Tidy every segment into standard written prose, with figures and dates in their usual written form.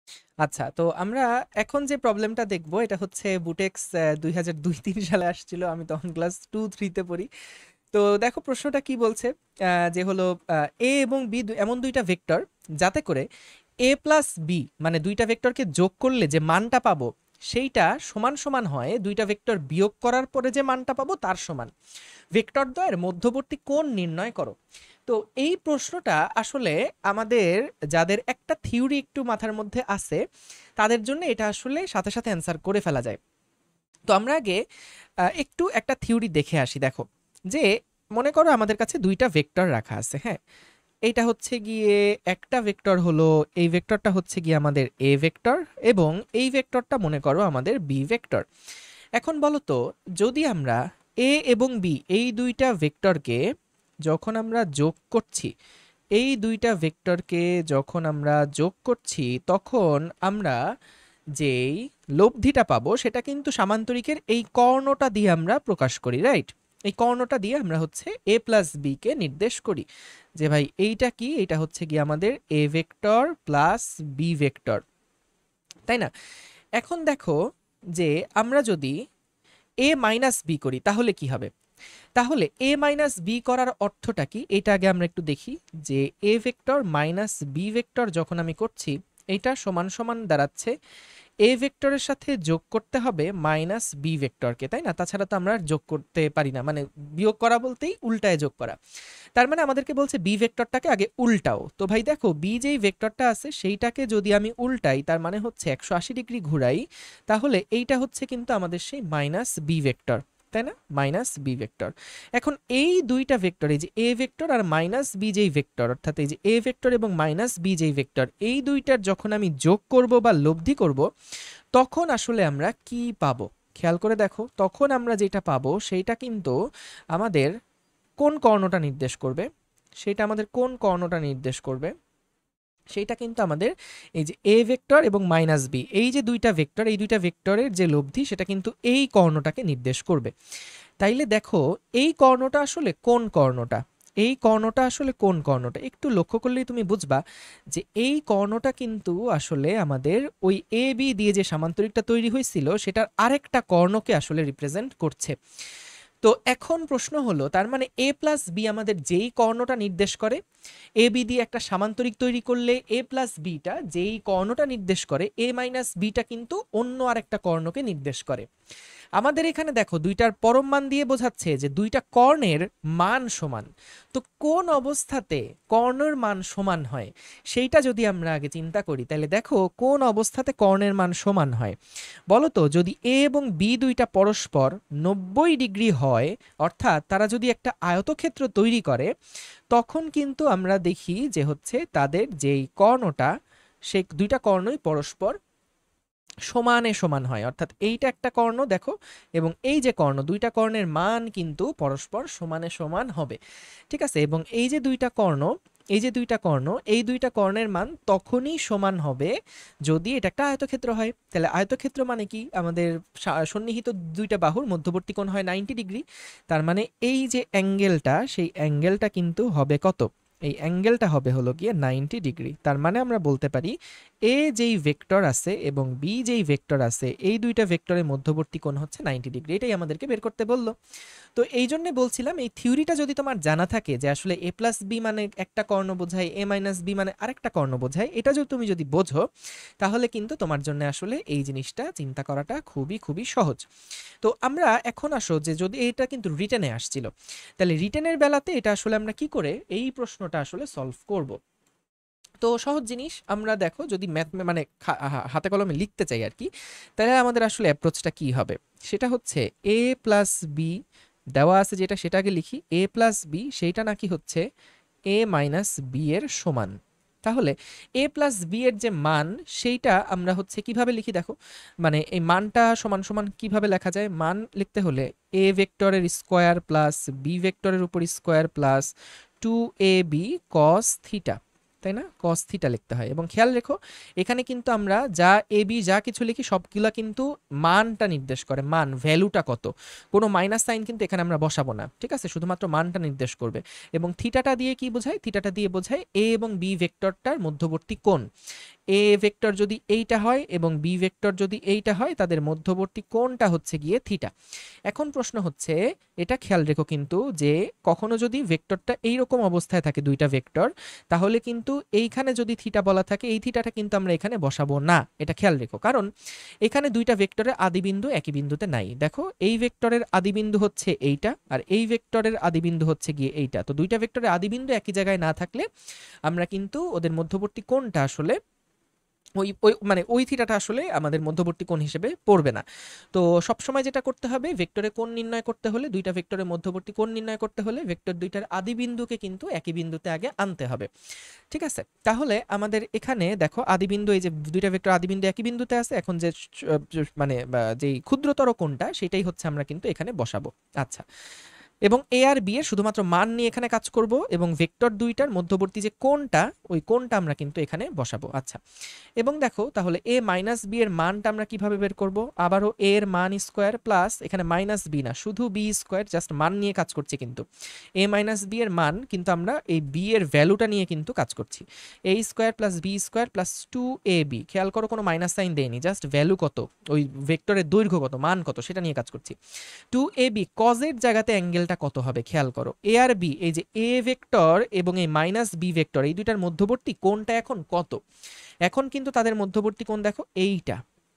আচ্ছা, তো আমরা এখন যে প্রবলেমটা দেখব এটা হচ্ছে বুটেক্স 2002-03 সালে আসছিল, আমি তখন ক্লাস 2-3 তে পড়ি। তো দেখো প্রশ্নটা কি বলছে, যে হলো এ এবং বি এমন দুইটা ভেক্টর যাতে করে এ প্লাস বি মানে দুইটা ভেক্টরকে যোগ করলে যে মানটা পাবো সেইটা সমান সমান হয় দুইটা ভেক্টর বিয়োগ করার পরে যে মানটা পাবো তার সমান। ভেক্টর দ্বয়ের মধ্যবর্তী কোণ নির্ণয় করো। তো এই প্রশ্নটা আসলে আমাদের যাদের একটা থিওরি একটু মাথার মধ্যে আছে তাদের জন্য এটা আসলে সাথে সাথে অ্যান্সার করে ফেলা যায়। তো আমরা আগে একটু একটা থিওরি দেখে আসি। দেখো যে মনে করো আমাদের কাছে দুইটা ভেক্টর রাখা আছে, হ্যাঁ, এইটা হচ্ছে গিয়ে একটা ভেক্টর হলো, এই ভেক্টরটা হচ্ছে গিয়ে আমাদের এ ভেক্টর এবং এই ভেক্টরটা মনে করো আমাদের বি ভেক্টর। এখন বলো তো, যদি আমরা এ এবং বি এই দুইটা ভেক্টরকে যখন আমরা যোগ করছি, এই দুইটা ভেক্টরকে যখন আমরা যোগ করছি তখন আমরা যেই লব্ধিটা পাবো সেটা কিন্তু সামান্তরিকের এই কর্ণটা দিয়ে আমরা প্রকাশ করি, রাইট? এই কর্ণটা দিয়ে আমরা হচ্ছে এ প্লাস বি কে নির্দেশ করি যে ভাই এইটা কি, এটা হচ্ছে কি আমাদের A vector plus B vector, তাই না? এখন দেখো যে আমরা যদি এ মাইনাস বি করি তাহলে কি হবে? তাহলে এ মাইনাস বি করার অর্থটা কি এটা আগে আমরা একটু দেখি। যে A vector minus B vector যখন আমি করছি এটা সমান সমান দাঁড়াচ্ছে এ ভেক্টরের সাথে যোগ করতে হবে মাইনাস বি ভেক্টরকে, তাই না? তাছাড়া তো আমরা আর যোগ করতে পারি না, মানে বিয়োগ করা বলতেই উল্টায় যোগ করা। তার মানে আমাদেরকে বলছে বি ভেক্টরটাকে আগে উল্টাও। তো ভাই দেখো বি যেই ভেক্টরটা আছে সেইটাকে যদি আমি উল্টাই তার মানে হচ্ছে 180 ডিগ্রি ঘুরাই, তাহলে এইটা হচ্ছে কিন্তু আমাদের সেই মাইনাস বি ভেক্টর, তাই না? Minus B vector. এখন এই দুইটা ভেক্টর, এই যে এ ভেক্টর আর মাইনাস বি যেই ভেক্টর, অর্থাৎ এই যে এ ভেক্টর এবং মাইনাস বি যেই ভেক্টর, এই দুইটার যখন আমি যোগ করব বা লব্ধি করব তখন আসলে আমরা কি পাবো? খেয়াল করে দেখো, তখন আমরা যেটা পাবো সেইটা কিন্তু আমাদের কোন কর্ণটা নির্দেশ করবে? সেটা আমাদের কোন কর্ণটা নির্দেশ করবে? সেইটা কিন্তু আমাদের এই যে এ ভেক্টর এবং মাইনাস বি এই যে দুইটা ভেক্টর, এই দুইটা ভেক্টরের যে লব্ধি সেটা কিন্তু এই কর্ণটাকে নির্দেশ করবে। তাইলে দেখো এই কর্ণটা আসলে কোন কর্ণটা? এই কর্ণটা আসলে কোন কর্ণটা একটু লক্ষ্য করলেই তুমি বুঝবা যে এই কর্ণটা কিন্তু আসলে আমাদের ওই এ বি দিয়ে যে সামান্তরিকটা তৈরি হয়েছিল সেটার আরেকটা কর্ণকে আসলে রিপ্রেজেন্ট করছে। তো এখন প্রশ্ন হলো, তার মানে এ প্লাস বি আমাদের যেই কর্ণটা নির্দেশ করে, এ বি দিয়ে একটা সামান্তরিক তৈরি করলে এ প্লাস বিটা যেই কর্ণটা নির্দেশ করে, এ মাইনাস বিটা কিন্তু অন্য আরেকটা কর্ণকে নির্দেশ করে। আমাদের এখানে দেখো দুইটার পরম মান দিয়ে বোঝাচ্ছে যে দুইটা কর্ণের মান সমান। তো কোন অবস্থাতে কর্ণের মান সমান হয় সেইটা যদি আমরা আগে চিন্তা করি তাহলে দেখো কোন অবস্থাতে কর্ণের মান সমান হয় বলো তো। যদি এ এবং বি দুইটা পরস্পর 90 ডিগ্রি হয়, অর্থাৎ তারা যদি একটা আয়তক্ষেত্র তৈরি করে, তখন কিন্তু আমরা দেখি যে হচ্ছে তাদের যেই কর্ণটা, সেই দুইটা কর্ণই পরস্পর সমানে সমান হয়। অর্থাৎ এইটা একটা কর্ণ দেখো এবং এই যে কর্ণ, দুইটা কর্ণের মান কিন্তু পরস্পর সমানে সমান হবে, ঠিক আছে? এবং এই যে দুইটা কর্ণ, এই যে দুইটা কর্ণ, এই দুইটা কর্ণের মান তখনই সমান হবে যদি এটা একটা আয়তক্ষেত্র হয়। তাহলে আয়তক্ষেত্র মানে কি? আমাদের সন্নিহিত দুইটা বাহুর মধ্যবর্তী কোণ হয় 90 ডিগ্রি। তার মানে এই যে অ্যাঙ্গেলটা, সেই অ্যাঙ্গেলটা কিন্তু হবে কত? এই অ্যাঙ্গেলটা হবে হলো গিয়ে 90 ডিগ্রি। তার মানে আমরা বলতে পারি এ যেই ভেক্টর আছে এবং বি যেই ভেক্টর আছে এই দুইটা ভেক্টরের মধ্যবর্তী কোণ হচ্ছে 90 ডিগ্রি। এটাই আমাদেরকে বের করতে বললো। তো এই জন্য বলছিলাম এই থিওরিটা যদি তোমার জানা থাকে যে আসলে এ প্লাস বি মানে একটা কর্ণ বোঝায়, এ মাইনাস বি মানে আরেকটা কর্ণ বোঝায়, এটা যদি তুমি যদি বোঝো তাহলে কিন্তু তোমার জন্য আসলে এই জিনিসটা চিন্তা করাটা খুবই খুবই সহজ। তো আমরা এখন আসো যে যদি এটা কিন্তু রিটেনে আসছিল, তাহলে রিটেনের বেলাতে এটা আসলে আমরা কি করে এই প্রশ্নটা আসলে সলভ করব? তো সহজ জিনিস, আমরা দেখো যদি ম্যাথ মানে হাতে কলমে লিখতে চাই আর কি, তাহলে আমাদের আসলে অ্যাপ্রোচটা কি হবে? সেটা হচ্ছে এ প্লাস বি দেওয়া আছে যেটা, সেটাকে লিখি এ প্লাস বি, সেইটা নাকি হচ্ছে এ মাইনাস বি এর সমান। তাহলে এ প্লাস বি এর যে মান সেইটা আমরা হচ্ছে কিভাবে লিখি দেখো, মানে এই মানটা সমান সমান কিভাবে লেখা যায়? মান লিখতে হলে এ ভেক্টরের স্কোয়ার প্লাস বি ভেক্টরের উপর square plus 2ab cos theta. তাই না? cos থিটা লিখতে হয়। এবং খেয়াল রেখো এখানে কিন্তু আমরা যা এ বি যা কিছু লিখি সবগুলা কিন্তু মানটা নির্দেশ করে, মান ভ্যালুটা কত। কোনো মাইনাস সাইন কিন্তু এখানে আমরা বসাবো না, ঠিক আছে? শুধুমাত্র মানটা নির্দেশ করবে। এবং থিটাটা দিয়ে কি বোঝায়? থিটাটা দিয়ে বোঝায় এ এবং বি ভেক্টরটার মধ্যবর্তী কোণ। এ ভেক্টর যদি এইটা হয় এবং বি ভেক্টর যদি এইটা হয়, তাদের মধ্যবর্তী কোণটা হচ্ছে গিয়ে থিটা। এখন প্রশ্ন হচ্ছে, এটা খেয়াল রেখো কিন্তু, যে কখনো যদি ভেক্টরটা এইরকম অবস্থায় থাকে দুইটা ভেক্টর, তাহলে কিন্তু এইখানে যদি থিটা বলা থাকে এই থিটাটা কিন্তু আমরা এখানে বসাবো না। এটা খেয়াল রেখো, কারণ এখানে দুইটা ভেক্টরের আদিবিন্দু একই বিন্দুতে নাই। দেখো এই ভেক্টরের আদিবিন্দু হচ্ছে এইটা আর এই ভেক্টরের আদিবিন্দু হচ্ছে গিয়ে এইটা। তো দুইটা ভেক্টরের আদিবিন্দু একই জায়গায় না থাকলে আমরা কিন্তু ওদের মধ্যবর্তী কোণটা আসলে ওই ওই মানে ওই থিটাটা আসলে আমাদের মধ্যবর্তী কোণ হিসেবে পড়বে না। তো সবসময় যেটা করতে হবে, ভেক্টরে কোণ নির্ণয় করতে হলে, দুইটা ভেক্টরের মধ্যবর্তী কোণ নির্ণয় করতে হলে ভেক্টর দুইটার আদিবিন্দুকে কিন্তু একই বিন্দুতে আগে আনতে হবে, ঠিক আছে? তাহলে আমাদের এখানে দেখো আদিবিন্দু, এই যে দুইটা ভেক্টর আদিবিন্দু একই বিন্দুতে আছে, এখন যে মানে যেই ক্ষুদ্রতর কোণটা সেটাই হচ্ছে আমরা কিন্তু এখানে বসাবো। আচ্ছা, এবং এ আর বি এর শুধুমাত্র মান নিয়ে এখানে কাজ করব এবং ভেক্টর দুইটার মধ্যবর্তী যে কোণটা, ওই কোণটা আমরা কিন্তু এখানে বসাবো। আচ্ছা, এবং দেখো তাহলে এ মাইনাস বি এর মানটা আমরা কিভাবে বের করব? আবারও এ এর মান স্কোয়ার প্লাস, এখানে মাইনাস বি না শুধু বি স্কোয়ার, জাস্ট মান নিয়ে কাজ করছি কিন্তু। এ মাইনাস বি এর মান কিন্তু আমরা এই বি এর ভ্যালুটা নিয়ে কিন্তু কাজ করছি। A square plus B square plus 2ab, খেয়াল করো কোনো মাইনাস সাইন দেয়নি, জাস্ট ভ্যালু কত, ওই ভেক্টরের দৈর্ঘ্য কত, মান কত সেটা নিয়ে কাজ করছি। 2ab কজের জায়গাতে অ্যাঙ্গেলটা কত হবে খেয়াল করো। এ আর বি, এই যে এ ভেক্টর এবং এই মাইনাস বি ভেক্টর, এই দুইটার মধ্যবর্তী কোণটা এখন কত? এখন কিন্তু তাদের মধ্যবর্তী কোণ দেখো এইটা,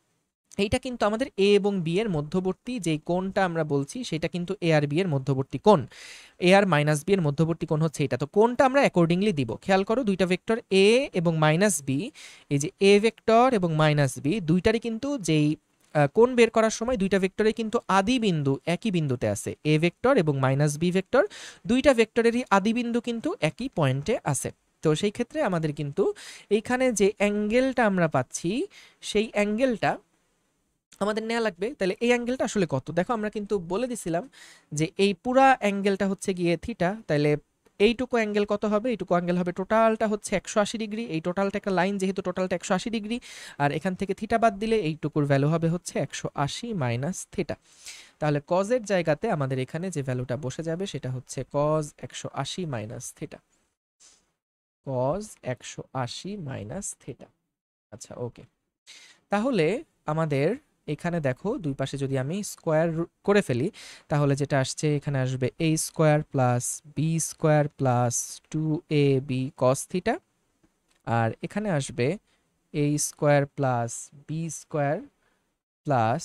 এইটা কিন্তু আমাদের এ এবং বি এর মধ্যবর্তী যেই কোণটা আমরা বলছি সেটা কিন্তু এ আর বি এর মধ্যবর্তী কোণ। এ আর মাইনাস বি এর মধ্যবর্তী কোণ হচ্ছে এটা। তো কোণটা আমরা অ্যাকর্ডিংলি দিব। খেয়াল করো দুইটা ভেক্টর এ এবং মাইনাস বি, এই যে এ ভেক্টর এবং মাইনাস বি দুইটারই কিন্তু যেই কোণ বের করার সময় দুইটা ভেক্টরে কিন্তু আদি বিন্দু একই বিন্দুতে আছে। এ ভেক্টর এবং মাইনাস বি ভেক্টর দুইটা ভেক্টরেরই আদি বিন্দু কিন্তু একই পয়েন্টে আছে। তো সেই ক্ষেত্রে আমাদের কিন্তু এইখানে যে অ্যাঙ্গেলটা আমরা পাচ্ছি সেই অ্যাঙ্গেলটা আমাদের নেওয়া লাগবে। তাহলে এই অ্যাঙ্গেলটা আসলে কত? দেখো আমরা কিন্তু বলে দিছিলাম যে এই পুরা অ্যাঙ্গেলটা হচ্ছে গিয়ে থিটা। তাহলে এইটুকু অ্যাঙ্গেল কত হবে? এইটুকু অ্যাঙ্গেল হবে, টোটালটা হচ্ছে 180 ডিগ্রি। এই টোটালটা একটা লাইন, যেহেতু টোটালটা 180 ডিগ্রি, আর এখান থেকে থিটা বাদ দিলে এইটুকুর ভ্যালু হবে হচ্ছে 180 মাইনাস থিটা। তাহলে কজের জায়গাতে আমাদের এখানে যে ভ্যালুটা বসে যাবে সেটা হচ্ছে cos 180 minus theta. Cos 180 minus theta. আচ্ছা, ওকে। তাহলে আমাদের এখানে দেখো দুই পাশে যদি আমি স্কোয়ার করে ফেলি, তাহলে যেটা আসছে এখানে আসবে a square plus B square plus 2ab cos থিটা, আর এখানে আসবে a square plus B square plus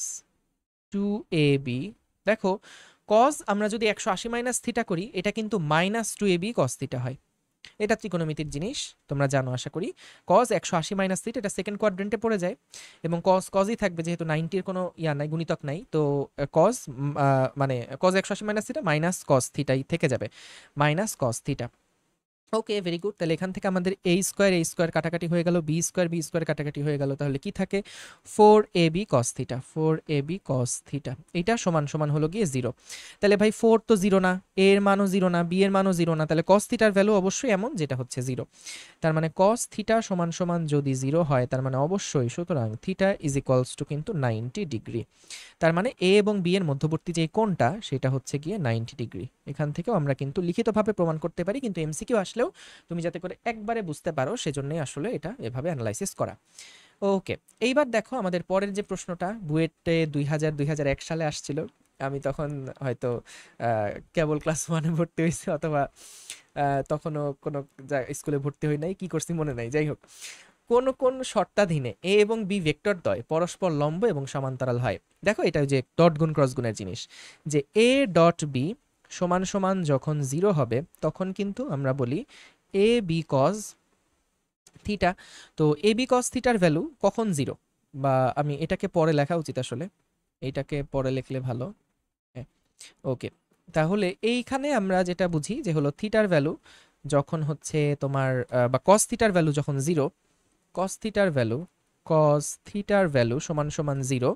2ab। দেখো cos আমরা যদি 180 মাইনাস থিটা করি, এটা কিন্তু মাইনাস 2ab cos থিটা হয়। এটা ত্রিকোণমিতির জিনিস তোমরা জানো আশা করি। cos 180 মাইনাস থিটা, এটা সেকেন্ড কোয়াড্রেন্টে পড়ে যায় এবং cosই থাকবে, যেহেতু 90 এর কোনো ইয়া নাই, গুণিতক নাই। তো cos মানে cos 180 minus theta minus cos থিটাই থেকে যাবে, minus cos theta. Okay, very good. তাহলে এখান থেকে আমাদের a স্কোয়ার কাটাকাটি হয়ে গেল, বি স্কোয়ার কাটাকাটি হয়ে গেল, তাহলে কি থাকে? 4ab cos theta, 4ab cos theta. এটা সমান সমান হলো গিয়ে 0। তাহলে ভাই 4 তো 0 না, a এর মানও 0 না, b এর মানও 0 না, তাহলে cos থিটার ভ্যালু অবশ্যই এমন যেটা হচ্ছে 0। তার মানে cos থিটা সমান সমান যদি 0 হয়, তার মানে অবশ্যই, সুতরাং থিটা ইজ ইকুয়ালস টু কিন্তু 90 ডিগ্রি। তার মানে a এবং b এর মধ্যবর্তী যে কোণটা সেটা হচ্ছে গিয়ে 90 ডিগ্রি। এখান থেকেও আমরা কিন্তু লিখিতভাবে প্রমাণ করতে পারি, কিন্তু এমসিকিউ আসলেও তুমি যাতে করে একবারে বুঝতে পারো সেজন্যই আসলে এটা এভাবে অ্যানালাইসিস করা। ওকে, এইবার দেখো আমাদের পরের যে প্রশ্নটা বুয়েটে 2001 সালে আসছিল। আমি তখন হয়তো কেবল ক্লাস 1-এ ভর্তি হয়েছি, অথবা তখনও কোনো স্কুলে ভর্তি হই নাই, কি করছি মনে নাই। যাই হোক, কোন কোন শর্তাধীনে এ এবং বি ভেক্টর দ্বয় পরস্পর লম্ব এবং সমান্তরাল হয়? দেখো এটা যে ডট গুণ ক্রস গুণের জিনিস, যে এ ডট বি সমান সমান যখন 0 হবে তখন কিন্তু আমরা বলি এ বি কজ থিটা। তো এ বি কজ থিটার ভ্যালু কখন 0? বা আমি এটাকে পরে লেখা উচিত আসলে, এইটাকে পরে লিখলে ভালো। ওকে, তাহলে এইখানে আমরা যেটা বুঝি যে হলো থিটার ভ্যালু যখন হচ্ছে তোমার বা কস থিটার ভ্যালু যখন 0, cos থিটার ভ্যালু সমান সমান 0,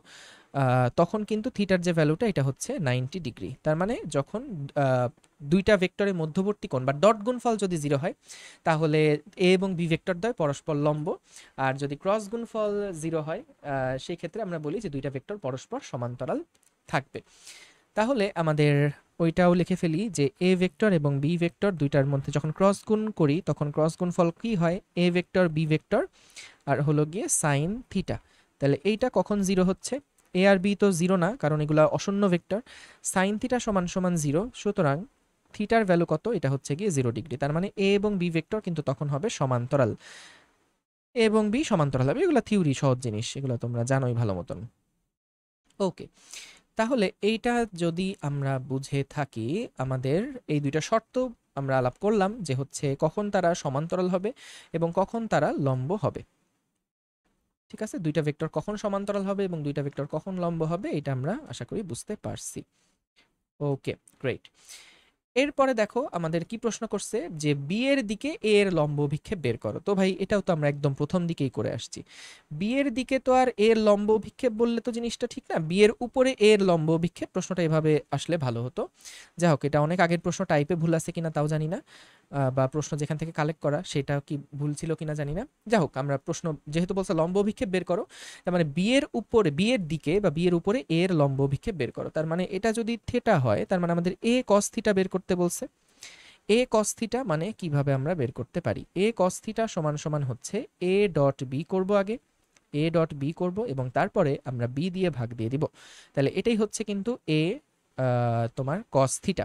তখন কিন্তু থিটার যে ভ্যালুটা এটা হচ্ছে 90 ডিগ্রি। তার মানে যখন দুইটা ভেক্টরের মধ্যবর্তী কোণ বা ডট গুণফল যদি 0 হয় তাহলে এ এবং বি ভেক্টর দ্বয় পরস্পর লম্ব, আর যদি ক্রস গুণফল 0 হয় সেই ক্ষেত্রে আমরা বলি যে দুইটা ভেক্টর পরস্পর সমান্তরাল থাকবে। তাহলে আমাদের ওইটাও লিখে ফেলি যে এ ভেক্টর এবং বি ভেক্টর দুইটার মধ্যে যখন ক্রস গুণ করি তখন ক্রস গুণফল কি হয়, এ ভেক্টর বি ভেক্টর আর হলো গিয়ে সাইন থিটা। তাহলে এইটা কখন 0 হচ্ছে, এ আর বি তো 0 না কারণ এগুলা অশূন্য ভেক্টর, সাইন থিটা সমান সমান 0, সুতরাং থিটার ভ্যালু কত, এটা হচ্ছে গিয়ে 0 ডিগ্রি। তার মানে এ এবং বি ভেক্টর কিন্তু তখন হবে সমান্তরাল, এ এবং বি সমান্তরাল হবে। এগুলো থিওরি, সহজ জিনিস, এগুলো তোমরা জানোই ভালো মতন। ওকে, তাহলে এইটা যদি আমরা বুঝে থাকি, আমাদের এই দুইটা শর্ত আমরা আলাপ করলাম যে হচ্ছে কখন তারা সমান্তরাল হবে এবং কখন তারা লম্ব হবে। ঠিক আছে, দুইটা ভেক্টর কখন সমান্তরাল হবে এবং দুইটা ভেক্টর কখন লম্ব হবে এটা আমরা আশা করি বুঝতে পারছি। Okay, great. এরপরে দেখো আমাদের কি প্রশ্ন করছে যে বি এর দিকে এ এর লম্ব অভিক্ষেপ বের করো। তো ভাই এটাও তো আমরা একদম প্রথম দিকেই করে আসছি। বি এর দিকে তো আর এর লম্ব অভিক্ষেপ বললে তো জিনিসটা ঠিক না, বি এর উপরে এর লম্ব অভিক্ষেপ, প্রশ্নটা এভাবে আসলে ভালো হতো। যাই হোক, এটা অনেক আগের প্রশ্ন, টাইপে ভুল আছে কিনা তাও জানি না, বা প্রশ্ন যেখান থেকে কালেক্ট করা সেটা কি ভুল ছিল কিনা জানি না। যাই হোক, আমরা প্রশ্ন যেহেতু বলছে লম্ব অভিক্ষেপ বের করো, তার মানে বি এর উপরে, বি এর দিকে বা বি এর উপরে এর লম্ব অভিক্ষেপ বের করো। তার মানে এটা যদি থিটা হয় তার মানে আমাদের এ কস থিটা বের করতে বলছে। এ কস থিটা মানে কিভাবে আমরা বের করতে পারি, এ কস থিটা সমান সমান হচ্ছে এ ডট বি করবো আগে, এ ডট বি করব এবং তারপরে আমরা বি দিয়ে ভাগ দিয়ে দিব। তাহলে এটাই হচ্ছে কিন্তু এ তোমার কস থিটা।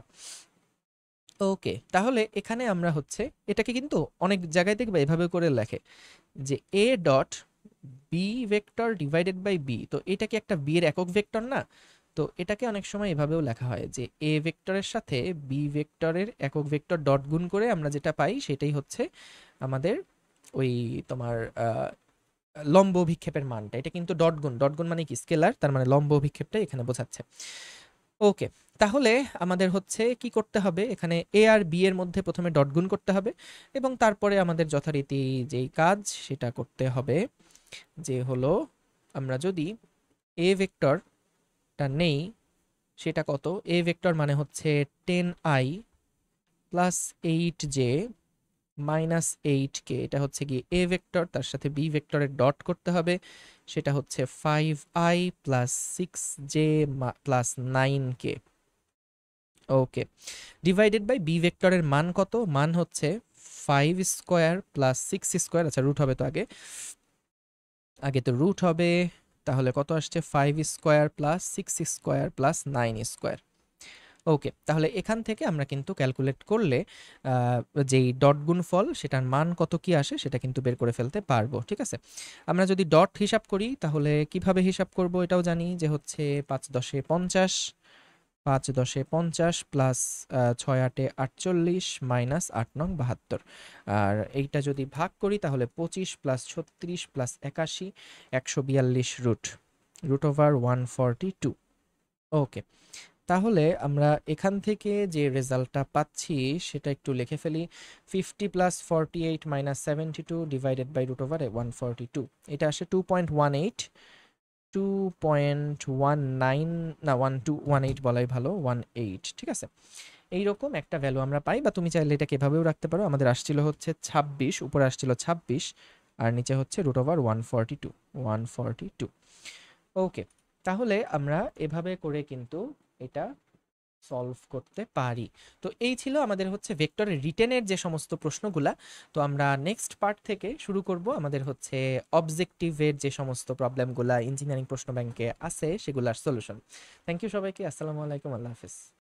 ওকে, তাহলে এখানে আমরা হচ্ছে এটাকে কিন্তু অনেক জায়গায় দেখবে এভাবে করে লেখে যে A dot B vector divided by B. তো এটা কি একটা বি এর একক ভেক্টর না? তো এটাকে অনেক সময় এভাবেও লেখা হয় যে এ ভেক্টরের সাথে বি ভেক্টরের একক ভেক্টর ডট গুণ করে আমরা যেটা পাই সেটাই হচ্ছে আমাদের ওই তোমার লম্ব অভিক্ষেপের মানটা। এটা কিন্তু ডট গুণ, ডট গুণ মানে কি স্কেলার, তার মানে লম্ব অভিক্ষেপটাই এখানে বোঝাচ্ছে। ওকে, তাহলে আমাদের হচ্ছে কি করতে হবে, এখানে এ আর বি এর মধ্যে প্রথমে ডট গুণ করতে হবে এবং তারপরে আমাদের যথারীতি যেই কাজ সেটা করতে হবে, যে হলো আমরা যদি এ ভেক্টরটা নেই সেটা কত, এ ভেক্টর মানে হচ্ছে 10i plus 8j minus 8k, এটা হচ্ছে কি এ ভেক্টর, তার সাথে বি ভেক্টরের ডট করতে হবে, সেটা হচ্ছে 5i plus 6j plus 9k। Okay, divided by B ভেক্টরের মান কত, মান হচ্ছে 5 স্কোয়ার প্লাস 6 স্কোয়ার, আচ্ছা রুট হবে তো আগে, আগে তো রুট হবে, তাহলে কত আসছে 5 square plus 6 square plus 9 square. Okay, তাহলে এখান থেকে আমরা কিন্তু ক্যালকুলেট করলে যেই ডট গুণফল সেটার মান কত কি আসে সেটা কিন্তু বের করে ফেলতে পারবো। ঠিক আছে, আমরা যদি ডট হিসাব করি তাহলে কিভাবে হিসাব করব এটাও জানি, যে হচ্ছে 5 10 50, 5 10 50 প্লাস 6 8 48 মাইনাস 8 9 72, আর এইটা যদি ভাগ করি তাহলে 25 plus 36 plus 81 142 root, root over 142। Okay, তাহলে আমরা এখান থেকে যে রেজাল্টটা পাচ্ছি সেটা একটু লিখে ফেলি, 50 plus 48 minus 72 divided by root over 142, এটা আসে 2.18, 2.19 না 1218 বলাই ভালো, 18। ঠিক আছে, এইরকম একটা ভ্যালু আমরা পাই, বা তুমি চাইলে এটাকে এভাবেও রাখতে পারো। আমাদের আসছিল হচ্ছে 26, উপরে আসছিল 26 আর নিচে হচ্ছে রুট ওভার 142, 142। ওকে, তাহলে আমরা এভাবে করে কিন্তু এটা সলভ করতে পারি। তো এই ছিল আমাদের হচ্ছে ভেক্টরের রিটেনের যে সমস্ত প্রশ্নগুলা। তো আমরা নেক্সট পার্ট থেকে শুরু করব আমাদের হচ্ছে অবজেক্টিভের যে সমস্ত প্রবলেমগুলা ইঞ্জিনিয়ারিং প্রশ্ন ব্যাংকে আছে সেগুলার সলিউশন। থ্যাংক ইউ সবাইকে, আসসালামু আলাইকুম, আল্লাহ হাফেজ।